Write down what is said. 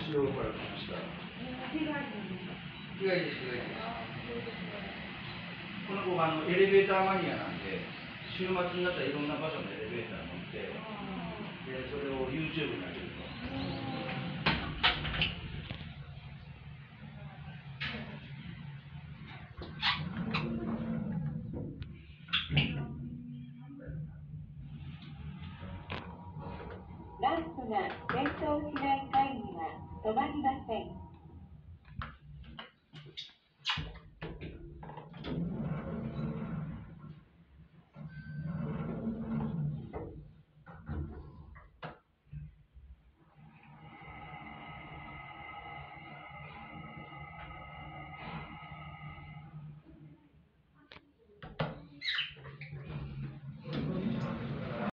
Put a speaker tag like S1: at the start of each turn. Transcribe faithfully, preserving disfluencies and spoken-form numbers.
S1: 後ろから来ました。日帰りです、日帰りです。この子があのエレベーターマニアなんで、週末になったらいろんな場所のエレベーター乗って、でそれを ユーチューブ に上げると。
S2: ランプが点灯しない会議は止まりません。